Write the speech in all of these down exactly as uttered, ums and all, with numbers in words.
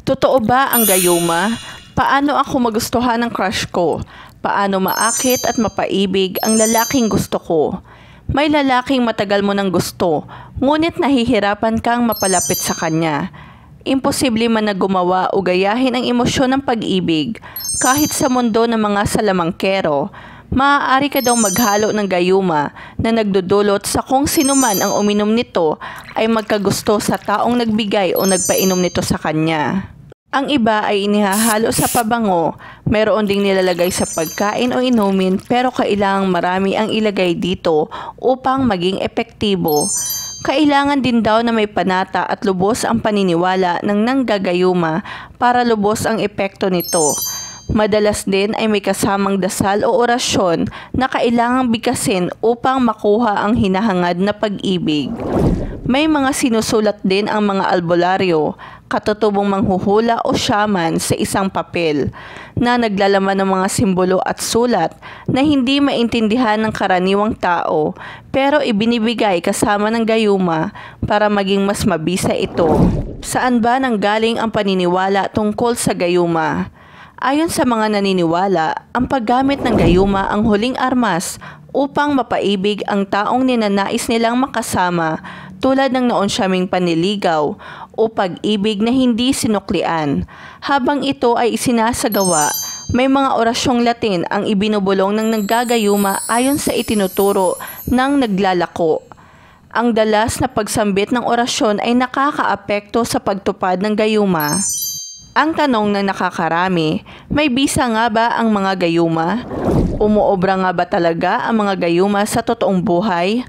Totoo ba ang gayuma? Paano ako magustuhan ng crush ko? Paano maakit at mapaibig ang lalaking gusto ko? May lalaking matagal mo ng gusto, ngunit nahihirapan kang mapalapit sa kanya. Imposible man na gumawa o gayahin ang emosyon ng pag-ibig. Kahit sa mundo ng mga salamangkero, maaari ka daw maghalo ng gayuma na nagdudulot sa kung sino man ang uminom nito ay magkagusto sa taong nagbigay o nagpainom nito sa kanya. Ang iba ay inihahalo sa pabango, meron ding nilalagay sa pagkain o inumin pero kailangang marami ang ilagay dito upang maging epektibo. Kailangan din daw na may panata at lubos ang paniniwala ng nanggagayuma para lubos ang epekto nito. Madalas din ay may kasamang dasal o orasyon na kailangang bigkasin upang makuha ang hinahangad na pag-ibig. May mga sinusulat din ang mga albularyo, katutubong manghuhula o shaman sa isang papel na naglalaman ng mga simbolo at sulat na hindi maintindihan ng karaniwang tao pero ibinibigay kasama ng gayuma para maging mas mabisa ito. Saan ba nanggaling ang paniniwala tungkol sa gayuma? Ayon sa mga naniniwala, ang paggamit ng gayuma ang huling armas upang mapaibig ang taong ninanais nilang makasama tulad ng noon siyaming panliligaw o pag-ibig na hindi sinuklian. Habang ito ay isinasagawa, may mga orasyong Latin ang ibinubulong ng naggagayuma ayon sa itinuturo ng naglalako. Ang dalas na pagsambit ng orasyon ay nakakaapekto sa pagtupad ng gayuma. Ang tanong na nakakarami, may bisa nga ba ang mga gayuma? Umuobra nga ba talaga ang mga gayuma sa totoong buhay?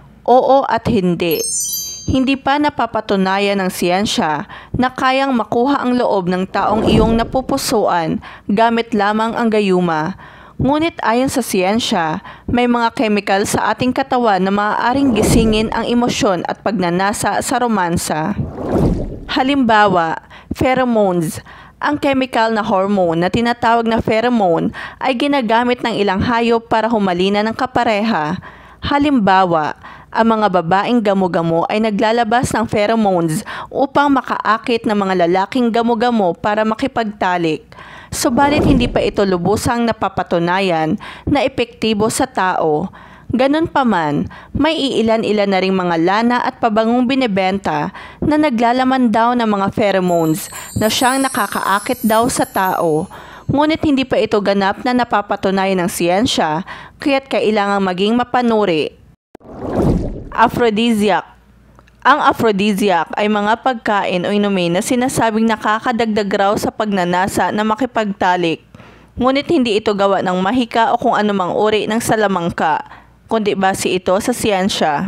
Oo at hindi. Hindi pa napapatunayan ng siyensya na kayang makuha ang loob ng taong iyong napupusuan gamit lamang ang gayuma. Ngunit ayon sa siyensya, may mga chemical sa ating katawan na maaaring gisingin ang emosyon at pagnanasa sa romansa. Halimbawa, pheromones. Ang chemical na hormone na tinatawag na pheromone ay ginagamit ng ilang hayop para humalina ng kapareha. Halimbawa, ang mga babaeng gamo-gamo ay naglalabas ng pheromones upang makaakit ng mga lalaking gamo-gamo para makipagtalik. Subalit hindi pa ito lubusang napapatunayan na epektibo sa tao. Ganun pa man, may iilan-ilan na ring mga lana at pabangong binebenta na naglalaman daw ng mga pheromones na siyang nakakaakit daw sa tao. Ngunit hindi pa ito ganap na napapatunayan ng siyensya, kaya't kailangang maging mapanuri. Aphrodisiac. Ang aphrodisiac ay mga pagkain o inumin na sinasabing nakakadagdag raw sa pagnanasa na makipagtalik. Ngunit hindi ito gawa ng mahika o kung anumang uri ng salamangka, kundi base ito sa siyensya.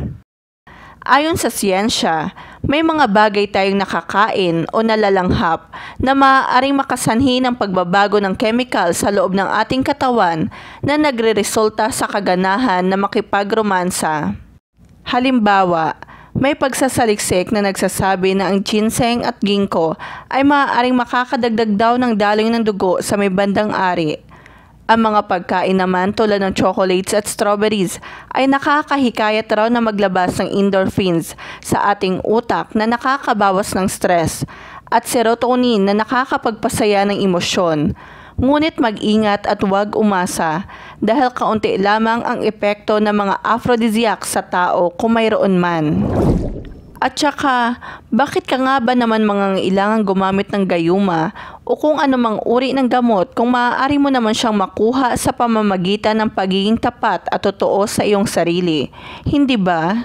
Ayon sa siyensya, may mga bagay tayong nakakain o nalalanghap na maaaring makasanhi ng pagbabago ng chemical sa loob ng ating katawan na nagreresulta sa kaganahan na makipagromansa. Halimbawa, may pagsasaliksik na nagsasabi na ang ginseng at ginkgo ay maaaring makakadagdag daw ng daloy ng dugo sa may bandang ari. Ang mga pagkain naman tulad ng chocolates at strawberries ay nakakahikayat raw na maglabas ng endorphins sa ating utak na nakakabawas ng stress at serotonin na nakakapagpasaya ng emosyon. Ngunit mag-ingat at huwag umasa dahil kaunti lamang ang epekto ng mga aphrodisiac sa tao kung mayroon man. At saka, bakit ka nga ba naman mangangailangang gumamit ng gayuma o kung anumang uri ng gamot kung maaari mo naman siyang makuha sa pamamagitan ng pagiging tapat at totoo sa iyong sarili? Hindi ba?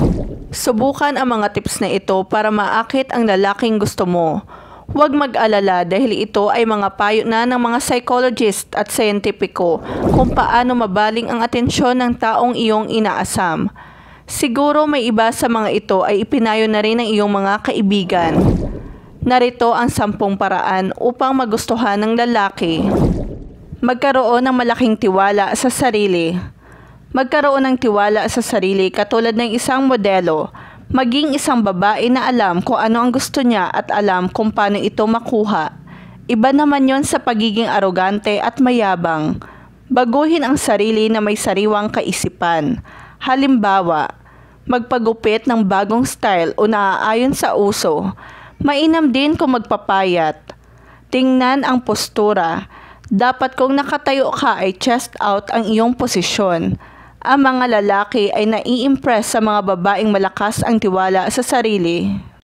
Subukan ang mga tips na ito para maakit ang lalaking gusto mo. Huwag mag-alala dahil ito ay mga payo na ng mga psychologist at siyentipiko kung paano mabaling ang atensyon ng taong iyong inaasam. Siguro may iba sa mga ito ay ipinayo na rin ng iyong mga kaibigan. Narito ang sampung paraan upang magustuhan ng lalaki. Magkaroon ng malaking tiwala sa sarili. Magkaroon ng tiwala sa sarili katulad ng isang modelo. Maging isang babae na alam kung ano ang gusto niya at alam kung paano ito makuha. Iba naman yon sa pagiging arogante at mayabang. Baguhin ang sarili na may sariwang kaisipan. Halimbawa, magpagupit ng bagong style o naaayon sa uso. Mainam din kung magpapayat. Tingnan ang postura. Dapat kung nakatayo ka ay chest out ang iyong posisyon. Ang mga lalaki ay nai-impress sa mga babaeng malakas ang tiwala sa sarili.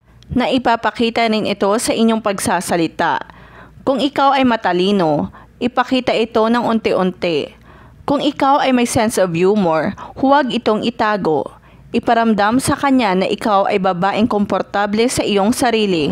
Na ipapakita rin ito sa inyong pagsasalita. Kung ikaw ay matalino, ipakita ito ng unti-unti. Kung ikaw ay may sense of humor, huwag itong itago. Iparamdam sa kanya na ikaw ay babaeng komportable sa iyong sarili.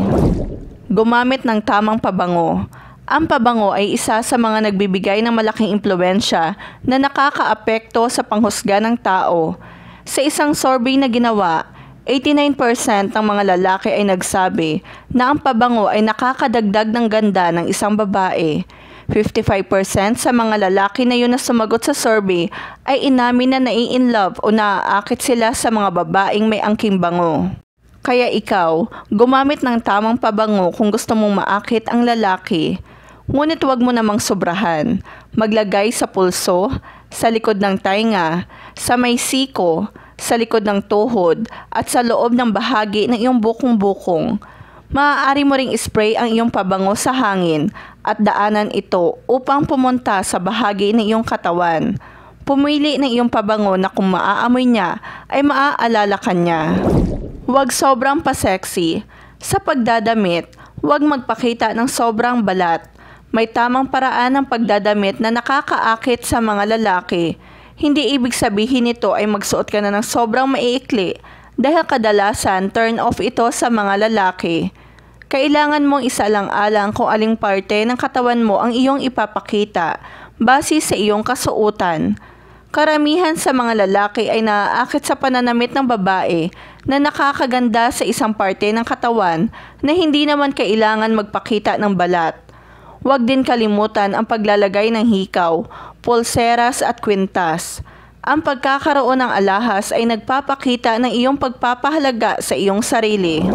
Gumamit ng tamang pabango. Ang pabango ay isa sa mga nagbibigay ng malaking impluwensya na nakakaapekto sa panghusga ng tao. Sa isang survey na ginawa, eighty-nine percent ng mga lalaki ay nagsabi na ang pabango ay nakakadagdag ng ganda ng isang babae. fifty-five percent sa mga lalaki na yun na sumagot sa survey ay inamin na nai-inlove o naaakit sila sa mga babaeng may angking bango. Kaya ikaw, gumamit ng tamang pabango kung gusto mong maakit ang lalaki. Ngunit huwag mo namang sobrahan. Maglagay sa pulso, sa likod ng tainga, sa may siko, sa likod ng tuhod, at sa loob ng bahagi ng iyong bukong-bukong. Maaari mo ring spray ang iyong pabango sa hangin at daanan ito upang pumunta sa bahagi ng iyong katawan. Pumili ng iyong pabango na kung maaamoy niya ay maaalala ka niya. Huwag sobrang pa-sexy. Sa pagdadamit, huwag magpakita ng sobrang balat. May tamang paraan ng pagdadamit na nakakaakit sa mga lalaki. Hindi ibig sabihin nito ay magsuot ka na ng sobrang maiikli dahil kadalasan turn off ito sa mga lalaki. Kailangan mong isalang-alang kung aling parte ng katawan mo ang iyong ipapakita base sa iyong kasuotan. Karamihan sa mga lalaki ay naaakit sa pananamit ng babae na nakakaganda sa isang parte ng katawan na hindi naman kailangan magpakita ng balat. Huwag din kalimutan ang paglalagay ng hikaw, pulseras at kwintas. Ang pagkakaroon ng alahas ay nagpapakita ng iyong pagpapahalaga sa iyong sarili.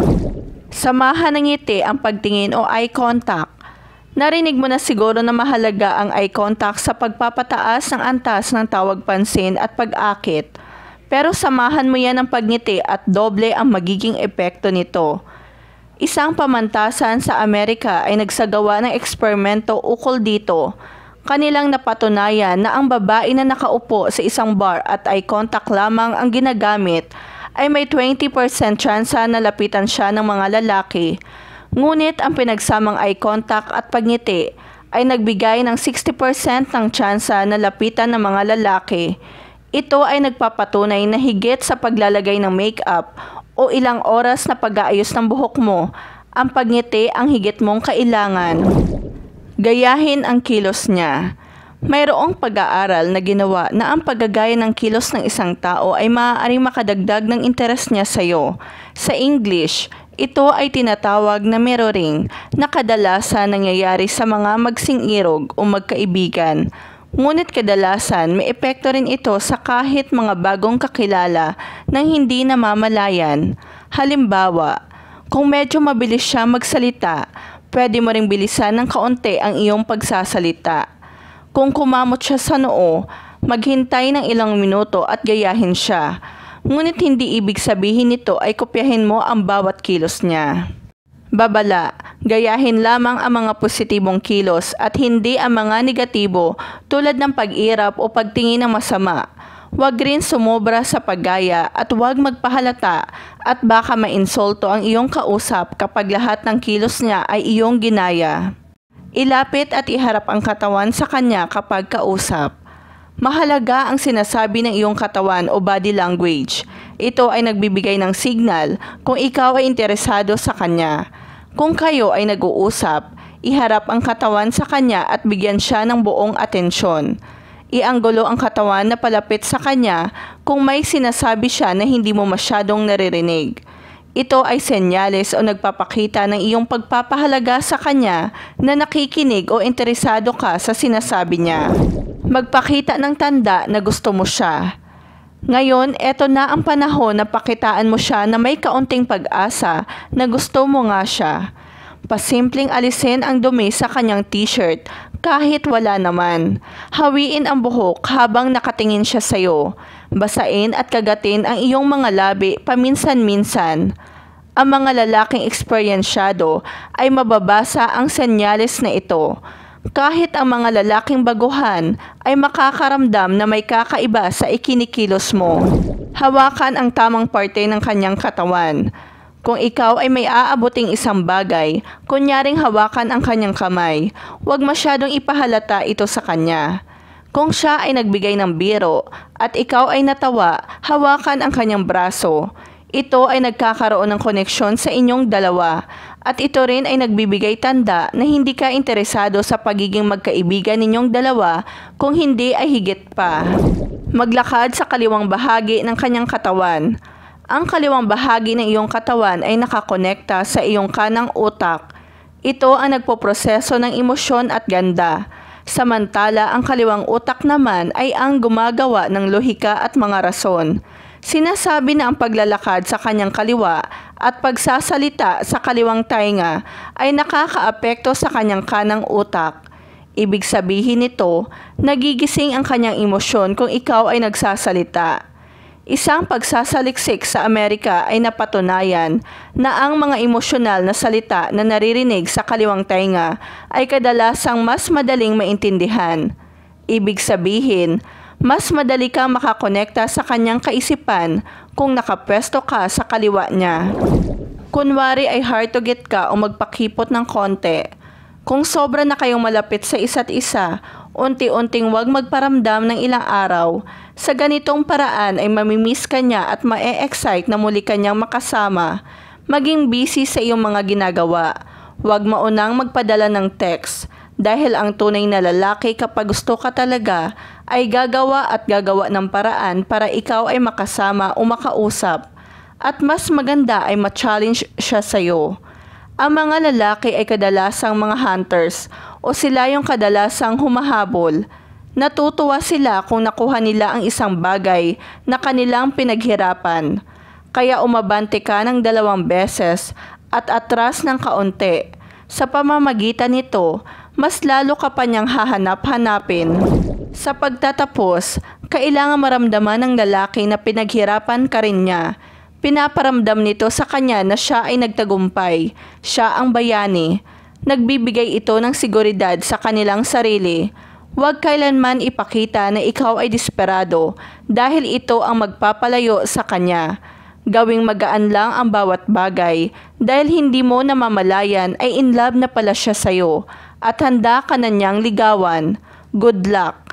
Samahan ng ngiti ang pagtingin o eye contact. Narinig mo na siguro na mahalaga ang eye contact sa pagpapataas ng antas ng tawag pansin at pag-akit. Pero samahan mo yan ng pagngiti at doble ang magiging epekto nito. Isang pamantasan sa Amerika ay nagsagawa ng eksperimento ukol dito. Kanilang napatunayan na ang babae na nakaupo sa isang bar at eye contact lamang ang ginagamit ay may twenty percent tsansa na lapitan siya ng mga lalaki. Ngunit ang pinagsamang eye contact at pagngiti ay nagbigay ng sixty percent ng tsansa na lapitan ng mga lalaki. Ito ay nagpapatunay na higit sa paglalagay ng makeup o ilang oras na pag-aayos ng buhok mo, ang pagngiti ang higit mong kailangan. Gayahin ang kilos niya. Mayroong pag-aaral na ginawa na ang paggagaya ng kilos ng isang tao ay maaaring makadagdag ng interes niya sa iyo. Sa English, ito ay tinatawag na mirroring na kadalasan nangyayari sa mga magsing-irog o magkaibigan. Ngunit kadalasan may epekto rin ito sa kahit mga bagong kakilala nang hindi namamalayan. Halimbawa, kung medyo mabilis siya magsalita, pwede mo ring bilisan ng kaunti ang iyong pagsasalita. Kung kumamot siya sa noo, maghintay ng ilang minuto at gayahin siya. Ngunit hindi ibig sabihin nito ay kopyahin mo ang bawat kilos niya. Babala, gayahin lamang ang mga positibong kilos at hindi ang mga negatibo tulad ng pag-irap o pagtingin ng masama. Huwag rin sumobra sa paggaya at huwag magpahalata at baka mainsulto ang iyong kausap kapag lahat ng kilos niya ay iyong ginaya. Ilapit at iharap ang katawan sa kanya kapag kausap. Mahalaga ang sinasabi ng iyong katawan o body language. Ito ay nagbibigay ng signal kung ikaw ay interesado sa kanya. Kung kayo ay nag-uusap, iharap ang katawan sa kanya at bigyan siya ng buong atensyon. Ianggulo ang katawan na palapit sa kanya kung may sinasabi siya na hindi mo masyadong naririnig. Ito ay senyales o nagpapakita ng iyong pagpapahalaga sa kanya na nakikinig o interesado ka sa sinasabi niya. Magpakita ng tanda na gusto mo siya. Ngayon, eto na ang panahon na pakitaan mo siya na may kaunting pag-asa na gusto mo nga siya. Pasimpleng alisin ang dumi sa kanyang t-shirt kahit wala naman. Hawiin ang buhok habang nakatingin siya sa'yo. Basain at kagatin ang iyong mga labi paminsan-minsan. Ang mga lalaking eksperyensyado ay mababasa ang senyales na ito. Kahit ang mga lalaking baguhan ay makakaramdam na may kakaiba sa ikinikilos mo. Hawakan ang tamang parte ng kanyang katawan. Kung ikaw ay may aabuting isang bagay, kunyaring hawakan ang kanyang kamay, huwag masyadong ipahalata ito sa kanya. Kung siya ay nagbigay ng biro at ikaw ay natawa, hawakan ang kanyang braso. Ito ay nagkakaroon ng koneksyon sa inyong dalawa at ito rin ay nagbibigay tanda na hindi ka interesado sa pagiging magkaibigan ninyong dalawa, kung hindi ay higit pa. Maglakad sa kaliwang bahagi ng kanyang katawan. Ang kaliwang bahagi ng iyong katawan ay nakakonekta sa iyong kanang utak. Ito ang nagpoproseso ng emosyon at ganda. Samantala, ang kaliwang utak naman ay ang gumagawa ng lohika at mga rason. Sinasabi na ang paglalakad sa kanyang kaliwa at pagsasalita sa kaliwang tainga ay nakakaapekto sa kanyang kanang utak. Ibig sabihin nito, nagigising ang kanyang emosyon kung ikaw ay nagsasalita. Isang pagsasaliksik sa Amerika ay napatunayan na ang mga emosyonal na salita na naririnig sa kaliwang tainga ay kadalasang mas madaling maintindihan. Ibig sabihin, mas madali kang makakonekta sa kanyang kaisipan kung nakapwesto ka sa kaliwa niya. Kunwari ay hard to get ka o magpakipot ng konti. Kung sobra na kayong malapit sa isa't isa, unti-unting wag magparamdam ng ilang araw. Sa ganitong paraan ay mamimiss ka niya at ma-e-excite na muli kanyang makasama. Maging busy sa iyong mga ginagawa. Huwag maunang magpadala ng text. Dahil ang tunay na lalaki kapag gusto ka talaga ay gagawa at gagawa ng paraan para ikaw ay makasama o makausap. At mas maganda ay ma-challenge siya sa'yo. Ang mga lalaki ay kadalasang mga hunters o sila yung kadalasang humahabol. Natutuwa sila kung nakuha nila ang isang bagay na kanilang pinaghirapan. Kaya umabante ka ng dalawang beses at atras ng kaunti. Sa pamamagitan nito, mas lalo ka pa niyang hahanap-hanapin. Sa pagtatapos, kailangan maramdaman ng lalaki na pinaghirapan ka rin niya. Pinaparamdam nito sa kanya na siya ay nagtagumpay, siya ang bayani. Nagbibigay ito ng seguridad sa kanilang sarili. Huwag kailanman ipakita na ikaw ay desperado dahil ito ang magpapalayo sa kanya. Gawing magaan lang ang bawat bagay dahil hindi mo namamalayan ay in love na pala siya sa'yo at handa ka na niyang ligawan. Good luck!